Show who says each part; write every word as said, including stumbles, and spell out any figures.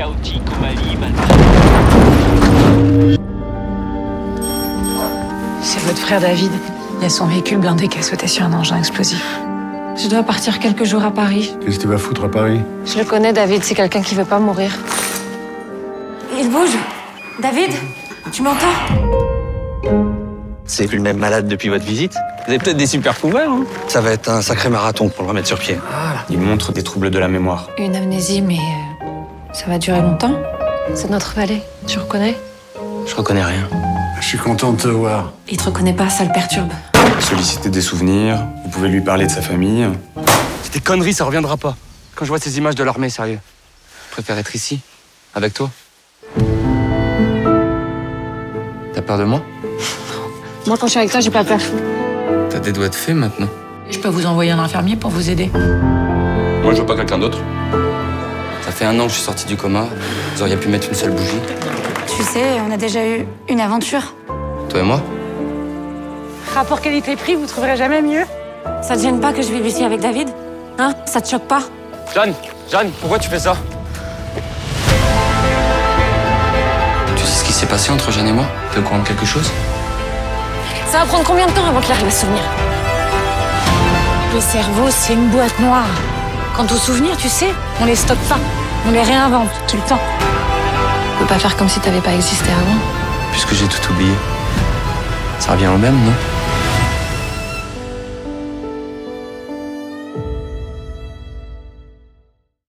Speaker 1: chaotique au Mali, maintenant.
Speaker 2: C'est votre frère David. Il y a son véhicule blindé qui a sauté sur un engin explosif. Je dois partir quelques jours à Paris.
Speaker 3: Qu'est-ce que tu vas foutre à Paris?
Speaker 2: Je le connais, David. C'est quelqu'un qui veut pas mourir.
Speaker 4: Il bouge. David, tu m'entends?
Speaker 5: C'est plus le même malade depuis votre visite. Vous avez peut-être des super pouvoirs, hein? Ça va être un sacré marathon pour le remettre sur pied.
Speaker 6: Voilà. Il montre des troubles de la mémoire.
Speaker 2: Une amnésie, mais euh, ça va durer longtemps. C'est notre vallée. Tu reconnais?
Speaker 5: Je reconnais rien.
Speaker 3: Je suis content de te voir.
Speaker 2: Il te reconnaît pas, ça le perturbe.
Speaker 6: Solliciter des souvenirs, vous pouvez lui parler de sa famille.
Speaker 5: C'est des conneries, ça reviendra pas. Quand je vois ces images de l'armée, sérieux. Je préfère être ici, avec toi. T'as peur de moi?
Speaker 2: Moi, quand je suis avec toi, j'ai pas peur.
Speaker 5: T'as des doigts de fée maintenant.
Speaker 2: Je peux vous envoyer un infirmier pour vous aider.
Speaker 6: Moi, je veux pas quelqu'un d'autre.
Speaker 5: Ça fait un an que je suis sorti du coma. Vous auriez pu mettre une seule bougie.
Speaker 4: Tu sais, on a déjà eu une aventure.
Speaker 5: Toi et moi?
Speaker 2: Rapport qualité-prix, vous trouverez jamais mieux.
Speaker 4: Ça te gêne pas que je vive ici avec David? Hein? Ça te choque pas?
Speaker 5: Jeanne, Jeanne, pourquoi tu fais ça? Tu sais ce qui s'est passé entre Jeanne et moi? T'es au courant de quelque chose?
Speaker 2: Ça va prendre combien de temps avant qu'il arrive à se souvenir? Le cerveau, c'est une boîte noire. Quant aux souvenirs, tu sais, on les stocke pas. On les réinvente tout le temps. On peut pas faire comme si t'avais pas existé avant.
Speaker 5: Puisque j'ai tout oublié. Ça revient au même, non?